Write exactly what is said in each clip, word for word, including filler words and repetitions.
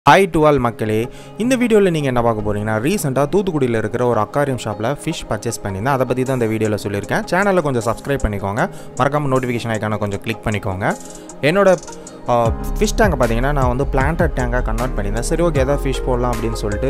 Hi to all மக்களே இந்த வீடியோல நீங்க என்ன பார்க்க போறீங்கன்னா ரீசன்ட்டா தூத்துக்குடியில இருக்கிற ஒரு அக்வாரியம் ஷாப்ல fish purchase பண்ணிருந்தேன் அத பத்தி தான் இந்த வீடியோல சொல்லிருக்கேன் சேனலை கொஞ்சம் subscribe பண்ணிக்கோங்க மறக்காம நோட்டிஃபிகேஷன் ஐகானை கொஞ்சம் click பண்ணிக்கோங்க என்னோட fish tank பாத்தீங்கன்னா நான் வந்து planted tank கன்வர்ட் பண்ணிருந்தேன் சரி ஓகே ஏதாவது fish போடலாம் அப்படினு சொல்லிட்டு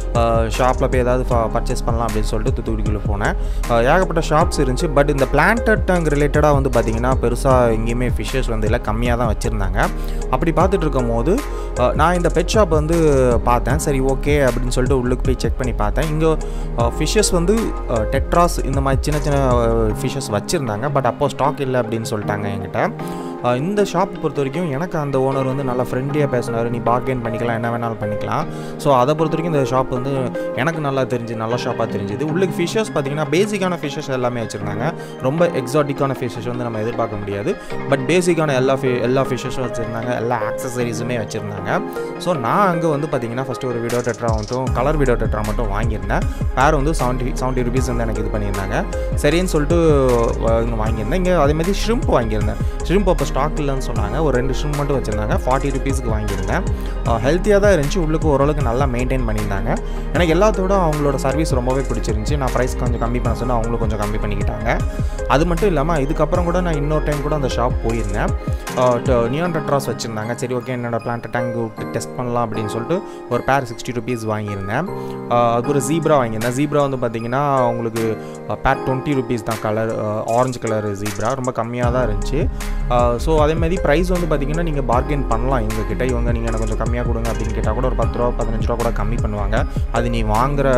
ஷாப்ல போய் ஏதாவது பர்ச்சேஸ் பண்ணலாம் அப்படினு சொல்லிட்டு தூத்துக்குடிக்குள்ள போனேன் ஏகப்பட்ட ஷாப்ஸ் இருந்துச்சு பட் இந்த planted tank ரிலேட்டடா வந்து பாத்தீங்கன்னா பெருசா எங்கேயுமே fishes வந்து இல்ல கம்மியா தான் வச்சிருந்தாங்க அப்படி பார்த்துட்டு இருக்கும்போது நான் இந்த பெட் ஷாப் வந்து பார்த்தேன் சரி ஓகே அப்படினு சொல்லிட்டு உள்ளுக்கு போய் செக் பண்ணி பார்த்தேன் இங்க fishes வந்து டெட்ராஸ் இந்த மாதிரி சின்ன சின்ன fishes வச்சிருந்தாங்க பட் அப்போ ஸ்டாக் இல்ல அப்படினு சொல்லிட்டாங்க என்கிட்ட இந்த ஷாப் பொறுத்த வரைக்கும் எனக்கு அந்த ஓனர் வந்து நல்ல ஃப்ரெண்ட்லியா பேசினாரு நீ பார்கெயின் பண்ணிக்கலாம் என்ன வேணாலும் பண்ணிக்கலாம் சோ அத பொறுத்த வரைக்கும் இந்த ஷாப் வந்து எனக்கு நல்லா தெரிஞ்சு நல்ல ஷாப்பா தெரிஞ்சது உள்ளுக்கு fishes பாத்தீங்கன்னா பேசிக்கான fishes எல்லாமே வச்சிருந்தாங்க ரொம்ப எக்ஸாட்டிக்கான fishes வந்து நம்ம எதிர்பார்க்க முடியாது பட் பேசிக்கான எல்லா எல்லா fishes வச்சிருந்தாங்க எல்லா ஆக்சஸரீஸுமே வச்சிருந்தாங்க சோ நான் அங்க வந்து பாத்தீங்கன்னா ஃபர்ஸ்ட் ஒரு வீடியோ டெட்ரா மட்டும் கலர் வீடியோ டெட்ரா மட்டும் வாங்கியிருந்தேன் பேர் வந்து seventy rupees வந்து எனக்கு இது பண்ணியிருந்தாங்க சரின்னு சொல்லிட்டு வாங்கியிருந்தேன் இங்க அதே மாதிரி ஷ்ரிம்ப் வாங்கியிருந்தேன் ஷ்ரிம்ப் அப்போ ஸ்டாக் இல்லைன்னு சொன்னாங்க ஒரு ரெண்டு ஷ்ரிம்ப் மட்டும் வச்சிருந்தாங்க forty rupeesக்கு வாங்கியிருந்தேன் ஹெல்த்தியாக தான் இருந்துச்சு உள்ளுக்கு ஓரளவுக்கு நல்லா மெயின்டைன் பண்ணியிருந்தாங்க எனக்கு எல்லாத்தோட அவங்களோட சர்வீஸ் ரொம்பவே பிடிச்சிருந்துச்சு நான் ப்ரைஸ் கொஞ்சம் கம்மி பண்ண சொன்னால் அவங்களும் கொஞ்சம் கம்மி பண்ணிக்கிட்டாங்க அது மட்டும் இல்லாமல் இதுக்கப்புறம் கூட நான் இன்னொரு டைம் கூட அந்த ஷாப் போயிருந்தேன் நியான் டெட்ராஸ் வச்சுருந்தாங்க சரி ஓகே என்னோட பிளான்ட் டேங்க் டெஸ்ட் பண்ணலாம் அப்படின்னு சொல்லிட்டு ஒரு பேர் சிக்ஸ்டி ருபீஸ் வாங்கியிருந்தேன் அது ஒரு ஜீப்ரா வாங்கியிருந்தேன் ஜீப்ரா வந்து பார்த்தீங்கன்னா உங்களுக்கு பேர் டுவெண்ட்டி ருபீஸ் தான் கலர் ஆரஞ்சு கலர் ஜீப்ரா ரொம்ப கம்மியாக தான் இருந்துச்சு ஸோ அதே மாதிரி ப்ரைஸ் வந்து பார்த்தீங்கன்னா நீங்கள் பார்கெயின் பண்ணலாம் எங்ககிட்ட இவங்க நீங்கள் எனக்கு கொஞ்சம் கம்மியாக கொடுங்க அப்படின்னு கேட்டால் கூட ஒரு பத்து ரூபா பதினஞ்சு ரூபா கூட கம்மி பண்ணுவாங்க அது நீ வாங்குற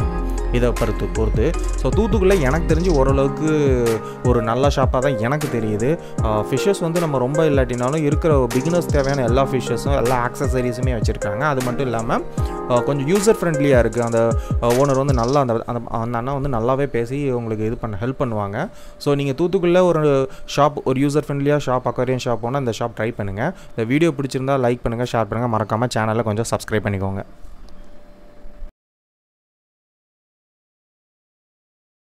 இதை பொறுத்து பொறுத்து ஸோ தூத்துக்குள்ளே எனக்கு தெரிஞ்சு ஓரளவுக்கு ஒரு நல்ல ஷாப்பாக தான் எனக்கு தெரியுது ஃபிஷ்ஷஸ் வந்து நம்ம ரொம்ப இல்லாட்டினாலும் இருக்கிற பிகினர்ஸ் தேவையான எல்லா ஃபிஷ்ஷஸும் எல்லா ஆக்சசரிஸுமே வச்சுருக்காங்க அது மட்டும் இல்லாமல் கொஞ்சம் யூசர் ஃப்ரெண்ட்லியாக இருக்குது அந்த ஓனர் வந்து நல்லா அந்த அந்த அந்த அண்ணா வந்து நல்லாவே பேசி உங்களுக்கு இது பண்ண ஹெல்ப் பண்ணுவாங்க ஸோ நீங்கள் தூத்துக்குள்ளே ஒரு ஷாப் ஒரு யூசர் ஃப்ரெண்ட்லியாக ஷாப் அக்வாரியம் ஷாப் போனால் இந்த ஷாப் ட்ரை பண்ணுங்கள் இந்த வீடியோ பிடிச்சிருந்தா லைக் பண்ணுங்கள் ஷேர் பண்ணுங்கள் மறக்காமல் சேனலை கொஞ்சம் சப்ஸ்கிரைப் பண்ணிக்கோங்க